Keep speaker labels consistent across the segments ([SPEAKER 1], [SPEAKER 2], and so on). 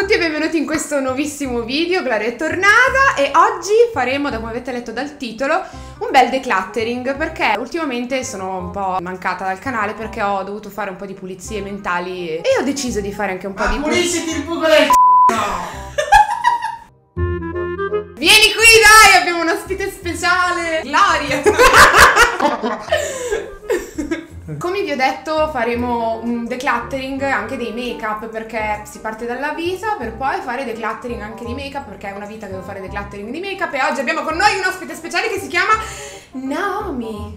[SPEAKER 1] tutti e benvenuti in questo nuovissimo video. Gloria è tornata e oggi faremo, da come avete letto dal titolo, un bel decluttering, perché ultimamente sono un po' mancata dal canale perché ho dovuto fare un po' di pulizie mentali e ho deciso di fare anche un po' di
[SPEAKER 2] pulisciti il buco del
[SPEAKER 1] Vieni qui, dai, abbiamo un ospite speciale, Gloria. Come vi ho detto, faremo un decluttering anche dei make-up, perché si parte dalla vita per poi fare decluttering anche di make-up, perché è una vita che devo fare decluttering di make-up. E oggi abbiamo con noi un ospite speciale che si chiama Naomi.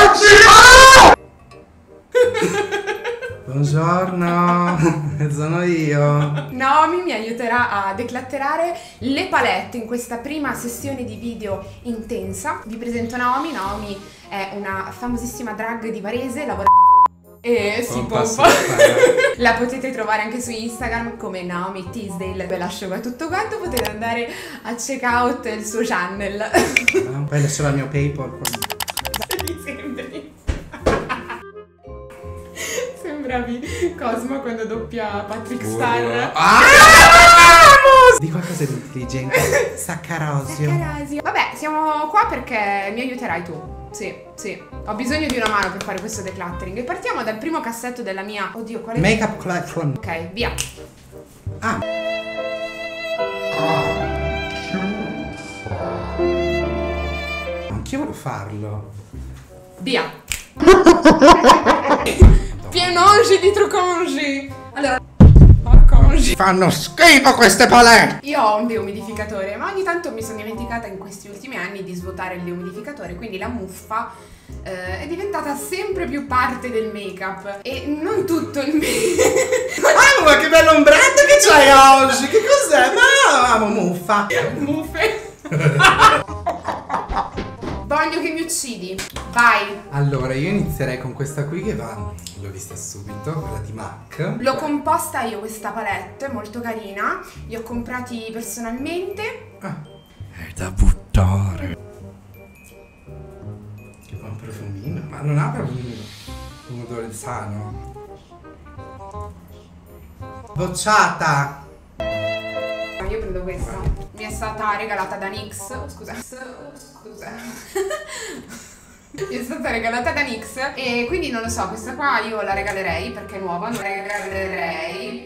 [SPEAKER 2] Buongiorno, sono io.
[SPEAKER 1] Naomi mi aiuterà a declutterare le palette in questa prima sessione di video intensa. Vi presento Naomi. Naomi è una famosissima drag di Varese, lavora e si pompa. La potete trovare anche su Instagram come Naomi Teasdale. Vi lascio qua tutto quanto, potete andare a check out il suo channel.
[SPEAKER 2] Poi lascerò il mio PayPal.
[SPEAKER 1] Sembravi Cosmo quando doppia Patrick Star.
[SPEAKER 2] Di qualcosa di intelligente. Saccarosio.
[SPEAKER 1] Vabbè, siamo qua perché mi aiuterai tu. Sì, sì. Ho bisogno di una mano per fare questo decluttering. E partiamo dal primo cassetto della mia... Oddio, qual è?
[SPEAKER 2] Makeup collection.
[SPEAKER 1] Ok, via.
[SPEAKER 2] Anch'io volevo farlo.
[SPEAKER 1] Via. Pienongi di trucongi. Allora, porcongi.
[SPEAKER 2] Fanno schifo queste palette.
[SPEAKER 1] Io ho un deumidificatore, ma ogni tanto mi sono dimenticata in questi ultimi anni di svuotare il deumidificatore, quindi la muffa è diventata sempre più parte del make-up. E non tutto il make-up.
[SPEAKER 2] Ma che bello ombretto che c'hai oggi. Che cos'è? Ma amo muffa.
[SPEAKER 1] Muffe. Voglio che mi uccidi. Vai.
[SPEAKER 2] Allora, io inizierei con questa qui che va, l'ho vista subito, quella di MAC.
[SPEAKER 1] L'ho composta io questa palette, molto carina. Li ho comprati personalmente.
[SPEAKER 2] È da buttare. Che buon profumino. Ma non ha proprio un odore sano. Bocciata.
[SPEAKER 1] Io prendo questa. Mi è stata regalata da NYX. Oh, scusa. Mi è stata regalata da NYX e quindi non lo so, questa qua io la regalerei perché è nuova, la regalerei.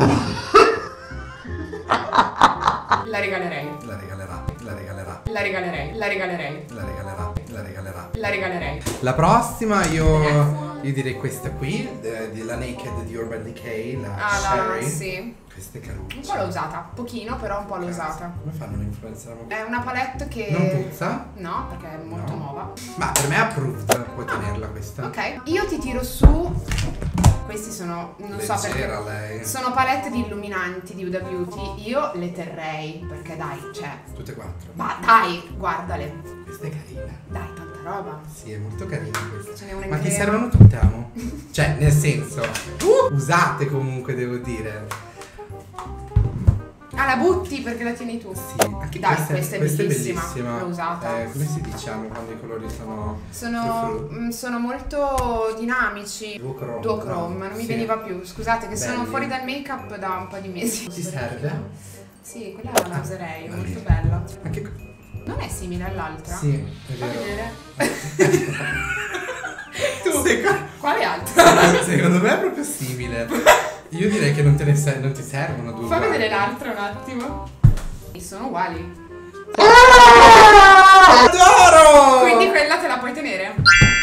[SPEAKER 1] La regalerei.
[SPEAKER 2] La regalerà, la regalerà.
[SPEAKER 1] La regalerei, la regalerei.
[SPEAKER 2] La regalerà, la regalerà.
[SPEAKER 1] La regalerei.
[SPEAKER 2] La prossima io direi questa qui, la Naked di Urban Decay, la Sherry.
[SPEAKER 1] Sì.
[SPEAKER 2] Questa è caruccia.
[SPEAKER 1] Un po' l'ho usata, pochino però un po' l'ho usata.
[SPEAKER 2] Come fanno un'influencer?
[SPEAKER 1] È una palette che...
[SPEAKER 2] Non puzza?
[SPEAKER 1] No, perché è molto nuova.
[SPEAKER 2] Ma per me è approved, puoi tenerla questa.
[SPEAKER 1] Ok, io ti tiro su... Questi sono, non so perché,
[SPEAKER 2] lei.
[SPEAKER 1] sono palette di illuminanti di Huda Beauty. Io le terrei, perché dai, cioè...
[SPEAKER 2] Tutte e quattro.
[SPEAKER 1] Ma dai, guardale.
[SPEAKER 2] Questa è carina.
[SPEAKER 1] Dai, tanta roba.
[SPEAKER 2] Sì, è molto carina questa.
[SPEAKER 1] Ce n'è una in
[SPEAKER 2] Ma ti
[SPEAKER 1] crema.
[SPEAKER 2] servono tutte, amo? Cioè, nel senso, usate comunque, devo dire.
[SPEAKER 1] Ah, la butti perché la tieni tu?
[SPEAKER 2] Sì, anche
[SPEAKER 1] dai,
[SPEAKER 2] questa è bellissima.
[SPEAKER 1] L'ho usata.
[SPEAKER 2] Come si diciamo quando i colori
[SPEAKER 1] Sono molto dinamici.
[SPEAKER 2] Duochrome,
[SPEAKER 1] ma non mi
[SPEAKER 2] sì.
[SPEAKER 1] veniva più. Scusate che sono
[SPEAKER 2] Belli.
[SPEAKER 1] fuori dal make-up da un po' di mesi.
[SPEAKER 2] Ti serve?
[SPEAKER 1] Sì, quella la userei, è molto bella.
[SPEAKER 2] Anche
[SPEAKER 1] Non è simile all'altra?
[SPEAKER 2] sì, è
[SPEAKER 1] Fa
[SPEAKER 2] vero.
[SPEAKER 1] vedere. Tu, quale altra?
[SPEAKER 2] Secondo me è proprio simile. Io direi che non ti servono due.
[SPEAKER 1] Fa vedere l'altra un attimo. Sono uguali.
[SPEAKER 2] Adoro!
[SPEAKER 1] Quindi quella te la puoi tenere.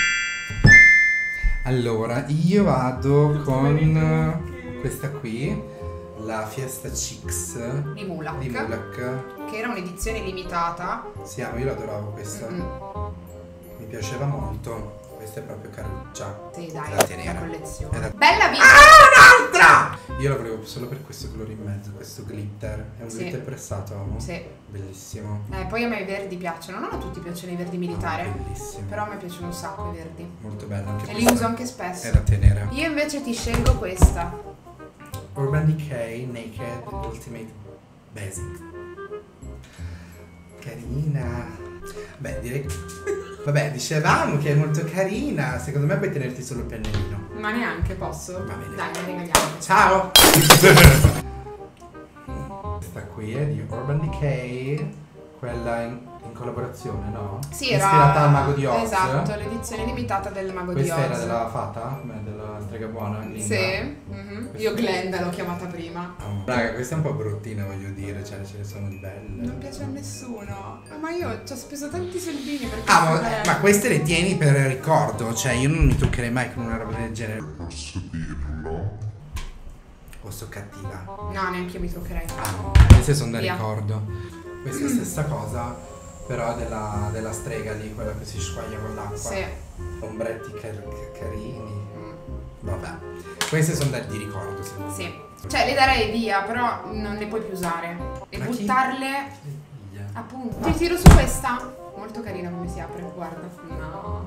[SPEAKER 2] Allora, io vado con questa qui, la Fiesta Chicks
[SPEAKER 1] Di Mulak. Che era un'edizione limitata.
[SPEAKER 2] Sì, io l'adoravo questa. Mi piaceva molto. Questa è proprio caruccia.
[SPEAKER 1] Sì, dai,
[SPEAKER 2] da tenere.
[SPEAKER 1] la collezione.
[SPEAKER 2] È da...
[SPEAKER 1] Bella vita.
[SPEAKER 2] un'altra! Io la volevo solo per questo colore in mezzo, questo glitter. È un glitter pressato, amo.
[SPEAKER 1] Sì.
[SPEAKER 2] Bellissimo.
[SPEAKER 1] Poi a me i verdi piacciono. Non a tutti piacciono i verdi militari.
[SPEAKER 2] Bellissimo.
[SPEAKER 1] Però a me piacciono un sacco i verdi.
[SPEAKER 2] Molto bello anche
[SPEAKER 1] E li uso anche spesso.
[SPEAKER 2] È da tenere.
[SPEAKER 1] Io invece ti scelgo questa.
[SPEAKER 2] Urban Decay Naked Ultimate Basic. Carina. Beh, direi. Vabbè, dicevamo che è molto carina. Secondo me puoi tenerti solo il pennellino.
[SPEAKER 1] Ma neanche posso.
[SPEAKER 2] Va bene.
[SPEAKER 1] Dai, la regaliamo.
[SPEAKER 2] Ciao. qui è di Urban Decay, quella in collaborazione, no?
[SPEAKER 1] Sì, era
[SPEAKER 2] ispirata al Mago di Oz.
[SPEAKER 1] Esatto, l'edizione limitata del Mago di Oz.
[SPEAKER 2] Questa era della fata? Della strega buona? Linda.
[SPEAKER 1] Sì, io Glenda l'ho chiamata prima.
[SPEAKER 2] Raga, questa è un po' bruttina, voglio dire, cioè ce ne sono di belle.
[SPEAKER 1] Non piace a nessuno. Ma io ci ho speso tanti soldini per
[SPEAKER 2] ma queste le tieni per ricordo, cioè io non mi toccherei mai con una roba del genere.
[SPEAKER 3] Posso dirlo?
[SPEAKER 2] O sto cattiva?
[SPEAKER 1] No, neanche io mi truccherei.
[SPEAKER 2] Queste sono da
[SPEAKER 1] Via.
[SPEAKER 2] ricordo. Questa è la stessa cosa, però della strega lì, quella che si squaglia con l'acqua.
[SPEAKER 1] Sì.
[SPEAKER 2] Ombretti carini. Vabbè. Queste sono di ricordo, secondo me.
[SPEAKER 1] Sì. Cioè le darei via, però non le puoi più usare. E
[SPEAKER 2] Ma chi?
[SPEAKER 1] buttarle.
[SPEAKER 2] Figlia.
[SPEAKER 1] Appunto. Ti tiro su questa. Molto carina come si apre, guarda. No.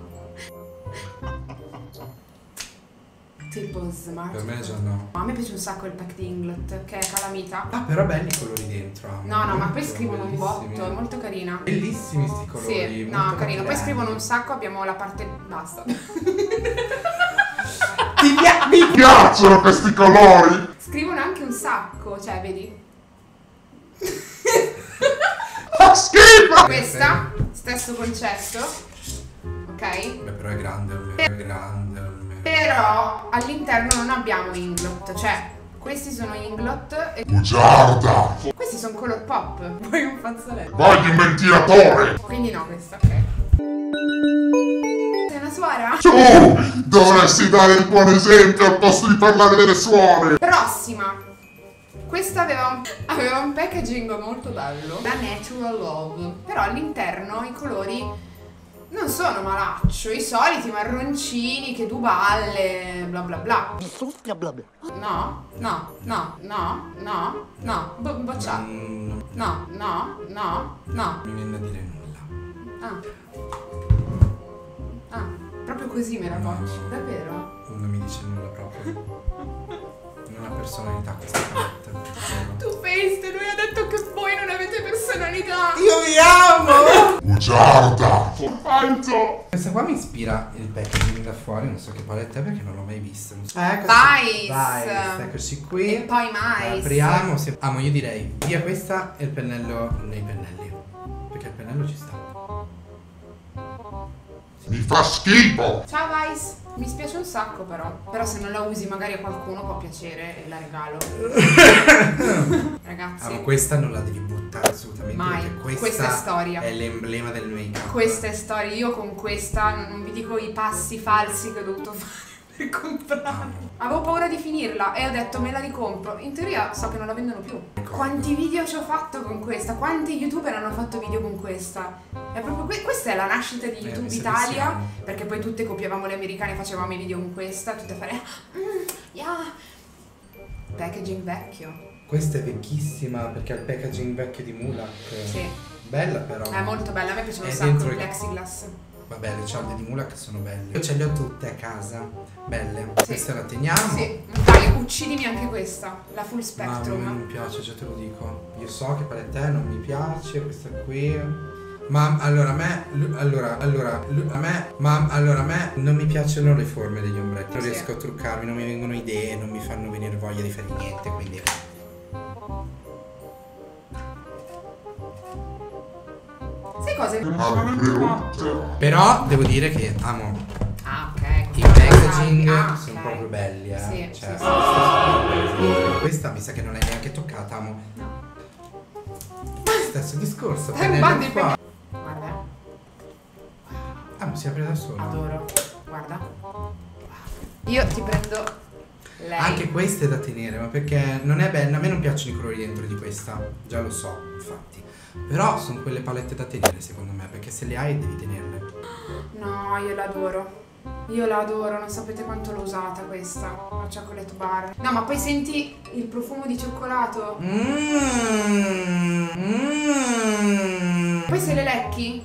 [SPEAKER 1] Tipo smart.
[SPEAKER 2] Per me già no.
[SPEAKER 1] A me piace un sacco il pack di Inglot, che è calamita.
[SPEAKER 2] Ah, però belli i colori dentro.
[SPEAKER 1] No, ma poi
[SPEAKER 2] Molto
[SPEAKER 1] scrivono un botto,
[SPEAKER 2] bellissimi.
[SPEAKER 1] è molto carina.
[SPEAKER 2] Bellissimi sti colori.
[SPEAKER 1] Sì,
[SPEAKER 2] molto
[SPEAKER 1] no, carino. Poi
[SPEAKER 2] cattivelli.
[SPEAKER 1] scrivono un sacco, abbiamo la parte. Basta.
[SPEAKER 3] Mi piacciono questi colori!
[SPEAKER 1] Scrivono anche un sacco, cioè, vedi?
[SPEAKER 3] Fa schifo!
[SPEAKER 1] Questa, stesso concetto. Ok?
[SPEAKER 2] Beh, però è grande almeno. È grande almeno.
[SPEAKER 1] Però all'interno non abbiamo Inglot, cioè questi sono Inglot e
[SPEAKER 3] Bugiarda!
[SPEAKER 1] questi sono color pop. Poi un fazzoletto.
[SPEAKER 3] Vai di mentiratore!
[SPEAKER 1] Quindi no, questa, ok. Sei una suora?
[SPEAKER 3] Tu dovresti dare il buon esempio al posto di parlare delle suore!
[SPEAKER 1] Prossima. Questa aveva un packaging molto bello. La Natural Love. Però all'interno i colori non sono malaccio, i soliti marroncini che tu balle, bla bla bla. No, no, no, no, no, no, bocciato. No, no, no, no.
[SPEAKER 2] Mi viene da dire nulla.
[SPEAKER 1] Ah, proprio così me la bocci, davvero?
[SPEAKER 2] Non mi dice nulla proprio. Non ha personalità questa palette.
[SPEAKER 1] Tu Face, lui ha detto che voi non avete personalità.
[SPEAKER 2] Io vi amo!
[SPEAKER 3] Bugiarda! Falso!
[SPEAKER 2] Questa qua mi ispira il packaging da fuori, non so che palette è perché non l'ho mai vista. Vice! Eccoci qui.
[SPEAKER 1] E poi mais.
[SPEAKER 2] Apriamo. Amo, io direi via questa e il pennello nei pennelli. Perché il pennello ci sta.
[SPEAKER 3] Mi fa schifo!
[SPEAKER 1] Ciao Vice, mi spiace un sacco però se non la usi magari a qualcuno può piacere e la regalo. Ragazzi,
[SPEAKER 2] Amo, questa non la devi buttare assolutamente.
[SPEAKER 1] mai,
[SPEAKER 2] Perché
[SPEAKER 1] questa è storia.
[SPEAKER 2] È l'emblema del make-up.
[SPEAKER 1] Questa è storia, io con questa non vi dico i passi falsi che ho dovuto fare per comprarla. Avevo paura di finirla e ho detto me la ricompro. In teoria so che non la vendono più. Quanti video ci ho fatto con questa? Quanti youtuber hanno fatto video con questa? È proprio questa è la nascita di YouTube
[SPEAKER 2] mi sa che
[SPEAKER 1] Italia,
[SPEAKER 2] siamo.
[SPEAKER 1] perché poi tutte copiavamo le americane e facevamo i video con questa, tutte a fare yeah. Packaging vecchio.
[SPEAKER 2] Questa è vecchissima perché ha il packaging vecchio di Mulak.
[SPEAKER 1] Sì.
[SPEAKER 2] Bella però.
[SPEAKER 1] È molto bella, a me piace un
[SPEAKER 2] È
[SPEAKER 1] sacco
[SPEAKER 2] dentro
[SPEAKER 1] il
[SPEAKER 2] il-
[SPEAKER 1] plexiglass.
[SPEAKER 2] Vabbè, le cialde di Mulak sono belle. Io ce le ho tutte a casa. Belle.
[SPEAKER 1] Sì.
[SPEAKER 2] Questa la teniamo.
[SPEAKER 1] Sì, dai, uccidimi anche questa, la full
[SPEAKER 2] Ma a me
[SPEAKER 1] spectrum.
[SPEAKER 2] non mi piace, già te lo dico. Io so che palette è, non mi piace, questa qui. Ma allora a me non mi piacciono le forme degli ombretti. Non
[SPEAKER 1] Sì.
[SPEAKER 2] riesco a truccarmi, non mi vengono idee, non mi fanno venire voglia di fare niente, quindi.
[SPEAKER 1] Sai cosa?
[SPEAKER 2] Però devo dire che amo
[SPEAKER 1] Ah, ok.
[SPEAKER 2] i packaging,
[SPEAKER 1] Ah,
[SPEAKER 2] sono
[SPEAKER 1] ok.
[SPEAKER 2] proprio belli,
[SPEAKER 1] Sì,
[SPEAKER 2] Cioè,
[SPEAKER 1] sì,
[SPEAKER 2] questa mi sa che non l'hai neanche toccata, amo. Stesso discorso,
[SPEAKER 1] Stai
[SPEAKER 2] pennello
[SPEAKER 1] rubando il
[SPEAKER 2] qua.
[SPEAKER 1] Guarda,
[SPEAKER 2] Ah, si apre da solo.
[SPEAKER 1] adoro. Guarda. Io ti prendo lei.
[SPEAKER 2] Anche questa è da tenere, ma perché non è bella. A me non piacciono i colori dentro di questa, già lo so, infatti. Però sono quelle palette da tenere secondo me, perché se le hai devi tenerle.
[SPEAKER 1] No, io l'adoro. Io la adoro, non sapete quanto l'ho usata questa, la chocolate bar. No, ma poi senti il profumo di cioccolato. Poi se le lecchi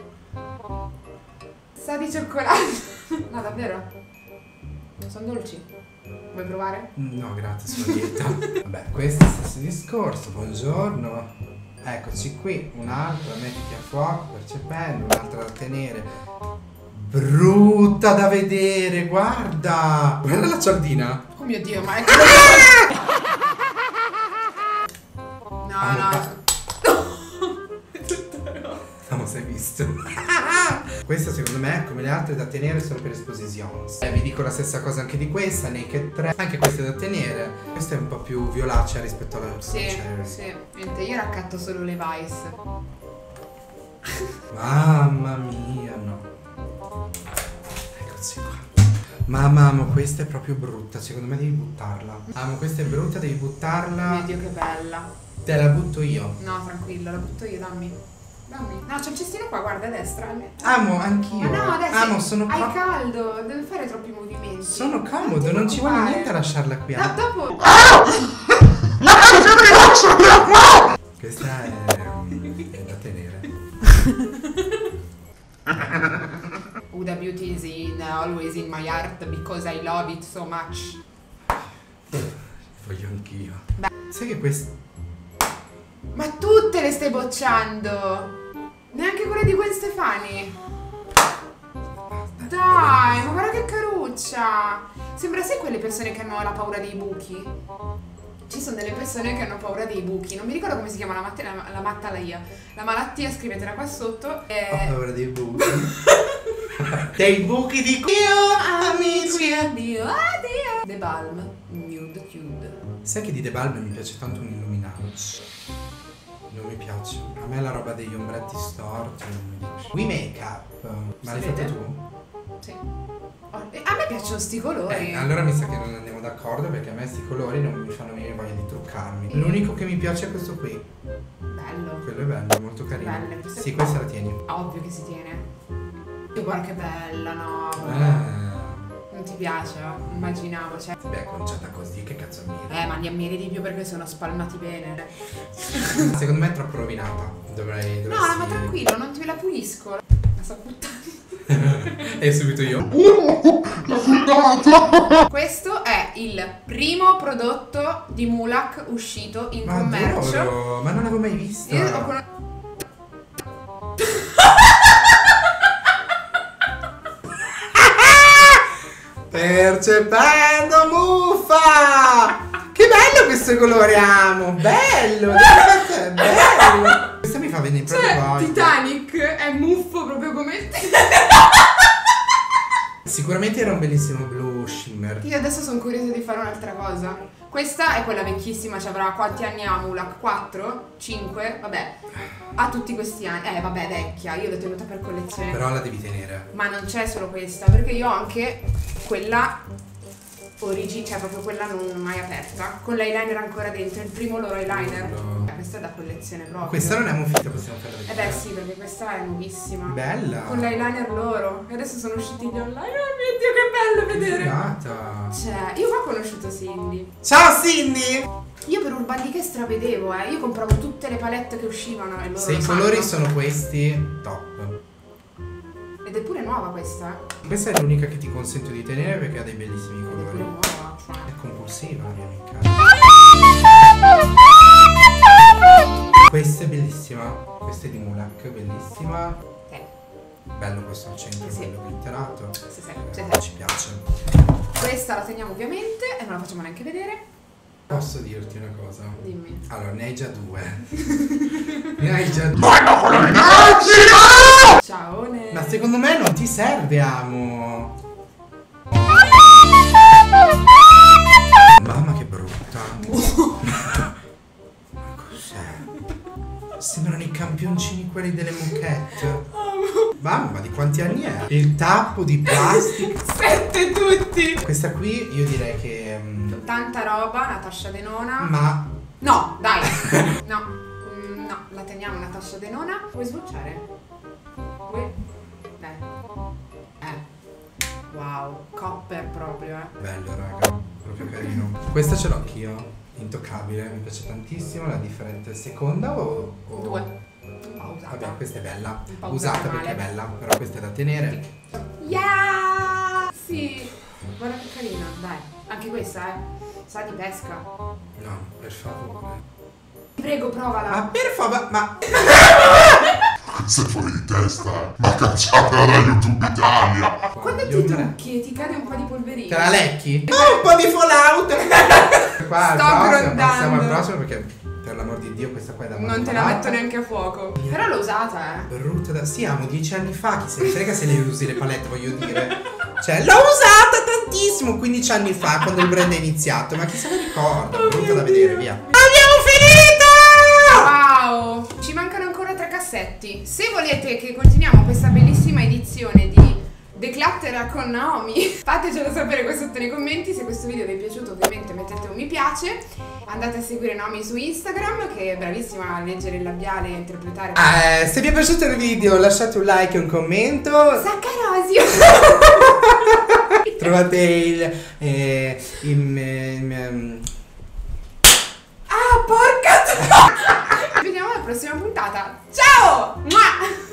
[SPEAKER 1] sa di cioccolato. No, davvero? Non sono dolci. Vuoi provare?
[SPEAKER 2] No, grazie, sono a dieta. Vabbè, questo è lo stesso discorso, buongiorno. Eccoci qui, un'altra, mettiti a fuoco, percependo, un'altra da tenere. Brutta da vedere, guarda! Guarda la cialdina.
[SPEAKER 1] Oh mio Dio, ma è... no.
[SPEAKER 2] Non si è visto. Questa secondo me, come le altre, è da tenere solo per esposizione. Vi dico la stessa cosa anche di questa, Naked 3. Anche questa è da tenere. Questa è un po' più violacea rispetto alla
[SPEAKER 1] Sì. Mentre io raccatto solo le Vice.
[SPEAKER 2] Mamma mia, no. Eccoci qua. Mamma, amo, questa è proprio brutta. Secondo me devi buttarla. Amo, questa è brutta, devi buttarla.
[SPEAKER 1] Mio Dio, che bella.
[SPEAKER 2] Te la butto io.
[SPEAKER 1] No, tranquillo, la butto io, dammi. No, c'è il cestino qua, guarda a destra.
[SPEAKER 2] Amo, anch'io.
[SPEAKER 1] Ma no, adesso
[SPEAKER 2] Amo, sono
[SPEAKER 1] hai caldo, deve fare troppi movimenti.
[SPEAKER 2] Sono comodo, non ci vuole niente a lasciarla qui.
[SPEAKER 1] No, dopo.
[SPEAKER 2] Questa è da tenere.
[SPEAKER 1] Huda Beauty is always in my heart because I love it so much.
[SPEAKER 2] Voglio anch'io.
[SPEAKER 1] Beh.
[SPEAKER 2] Sai che questo...
[SPEAKER 1] Ma tutte le stai bocciando? Neanche quella di Gwen Stefani? Dai, ma guarda che caruccia! Sembra, sai, quelle persone che hanno la paura dei buchi? Ci sono delle persone che hanno paura dei buchi. Non mi ricordo come si chiama la malattia. La malattia, scrivetela qua sotto.
[SPEAKER 2] Ho paura dei buchi. Dei buchi di Dio, amici.
[SPEAKER 1] The Balm Nude Nude.
[SPEAKER 2] Sai che di The Balm mi piace tanto un illuminato? Non mi piace. A me la roba degli ombretti storti non mi piace. We Makeup. Ma l'hai fatta tu?
[SPEAKER 1] Sì. A me piacciono sti colori.
[SPEAKER 2] Allora mi sa che non andiamo d'accordo, perché a me sti colori non mi fanno venire voglia di truccarmi. L'unico che mi piace è questo qui.
[SPEAKER 1] Bello.
[SPEAKER 2] Quello è bello, molto carino.
[SPEAKER 1] Belle,
[SPEAKER 2] sì, questa la tieni.
[SPEAKER 1] Ovvio che si tiene. E guarda che bella, no? Non ti piace? Immaginavo, cioè.
[SPEAKER 2] Beh, conciata così, che cazzo ammiri?
[SPEAKER 1] Ma li ammiri di più perché sono spalmati bene.
[SPEAKER 2] Secondo me è troppo rovinata. Dovresti...
[SPEAKER 1] No, ma tranquillo, non te la pulisco. La sto buttando.
[SPEAKER 2] E subito io.
[SPEAKER 3] La fregata!
[SPEAKER 1] Questo è il primo prodotto di Mulac uscito in commercio.
[SPEAKER 2] Adoro, ma non l'avevo mai vista.
[SPEAKER 1] Io ho
[SPEAKER 2] Percependo muffa! Che bello questo colore, amo! Bello! È bello! Questo mi fa venire proprio voglia.
[SPEAKER 1] Titanic è muffo proprio come te.
[SPEAKER 2] Sicuramente era un bellissimo blu shimmer.
[SPEAKER 1] Io adesso sono curiosa di fare un'altra cosa. Questa è quella vecchissima, ci avrà quanti anni ha Mulac? 4? 5? Vabbè, ha tutti questi anni. Vabbè, vecchia, io l'ho tenuta per collezione.
[SPEAKER 2] Però la devi tenere.
[SPEAKER 1] Ma non c'è solo questa, perché io ho anche quella cioè proprio quella non mai aperta, con l'eyeliner ancora dentro, il primo loro eyeliner. Questa è da collezione proprio.
[SPEAKER 2] Questa non è muffita, possiamo farla vedere.
[SPEAKER 1] Beh sì, perché questa è nuovissima.
[SPEAKER 2] Bella.
[SPEAKER 1] Con l'eyeliner loro. E adesso sono usciti gli online. Oh mio Dio, che bello vedere.
[SPEAKER 2] Figata.
[SPEAKER 1] Cioè, io qua ho conosciuto Cindy.
[SPEAKER 2] Ciao Cindy!
[SPEAKER 1] Io per Urban Decay stravedevo, io compravo tutte le palette che uscivano e loro
[SPEAKER 2] Se i colori sono questi, top.
[SPEAKER 1] Ed è pure nuova questa,
[SPEAKER 2] Questa è l'unica che ti consento di tenere perché ha dei bellissimi
[SPEAKER 1] Ed è
[SPEAKER 2] colori.
[SPEAKER 1] pure nuova, cioè.
[SPEAKER 2] È compulsiva la mia amica. Questa è bellissima. Questa è di Mulac, bellissima. Bello questo al centro,
[SPEAKER 1] Sì.
[SPEAKER 2] bello glitterato.
[SPEAKER 1] Sì.
[SPEAKER 2] Ci piace.
[SPEAKER 1] Questa la teniamo ovviamente e non la facciamo neanche vedere.
[SPEAKER 2] Posso dirti una cosa?
[SPEAKER 1] Dimmi.
[SPEAKER 2] Allora, ne hai già due. Ne hai già due.
[SPEAKER 3] Vanno con l'energia!
[SPEAKER 1] Ciao.
[SPEAKER 2] Ma secondo me non ti serve, amo. Mamma che brutta. Ma cos'è? Sembrano i campioncini quelli delle moquette. Mamma, ma di quanti anni è? Il tappo di plastica.
[SPEAKER 1] 7 tutti.
[SPEAKER 2] Questa qui io direi che...
[SPEAKER 1] Tanta roba, Natasha Denona.
[SPEAKER 2] ma...
[SPEAKER 1] No, dai. No, la teniamo Natasha Denona. Vuoi sbocciare? Vuoi? Dai. Wow, copper proprio,
[SPEAKER 2] Bello, raga. Proprio carino. Questa ce l'ho anch'io. Intoccabile, mi piace tantissimo. La differente seconda o...
[SPEAKER 1] 2. Un po' usata.
[SPEAKER 2] Vabbè, questa è bella.
[SPEAKER 1] Un po'
[SPEAKER 2] Usata
[SPEAKER 1] usata
[SPEAKER 2] perché è
[SPEAKER 1] male.
[SPEAKER 2] bella, però questa è da tenere.
[SPEAKER 1] Yeah! Sì. Guarda che carina, dai. Anche questa, sa di pesca.
[SPEAKER 2] No, per favore.
[SPEAKER 1] Ti prego, provala.
[SPEAKER 2] Ma per favore, ma...
[SPEAKER 3] Questa è fuori di testa, ma cacciatela da YouTube Italia!
[SPEAKER 1] Quando ti trucchi e ti cade un po' di polverina.
[SPEAKER 2] Te la lecchi? Un po' di fallout! Qua
[SPEAKER 1] Sto
[SPEAKER 2] al prossimo,
[SPEAKER 1] grondando.
[SPEAKER 2] passiamo al prossimo perché per l'amor amor di Dio, questa qua è da
[SPEAKER 1] Non te la metto neanche a fuoco. Però l'ho usata,
[SPEAKER 2] Brutta da... Sì, amo 10 anni fa, chi se ne frega se ne usi le palette, voglio dire. Cioè, l'ho usata tantissimo 15 anni fa, quando il brand è iniziato, ma chi se la ricorda? Brutta da vedere, via. Abbiamo finito!
[SPEAKER 1] Wow! Ci mancano ancora 3 cassetti. Se volete che continuiamo questa bellissima edizione di Decluttera con Naomi, fatecelo sapere qua sotto nei commenti. Se questo video vi è piaciuto, ovviamente mettete un mi piace. Andate a seguire Naomi su Instagram, che è bravissima a leggere il labiale e interpretare.
[SPEAKER 2] Se vi è piaciuto il video lasciate un like e un commento.
[SPEAKER 1] Saccarosio!
[SPEAKER 2] Trovate
[SPEAKER 1] Ah, porca! Ci vediamo alla prossima puntata. Ciao! Mua!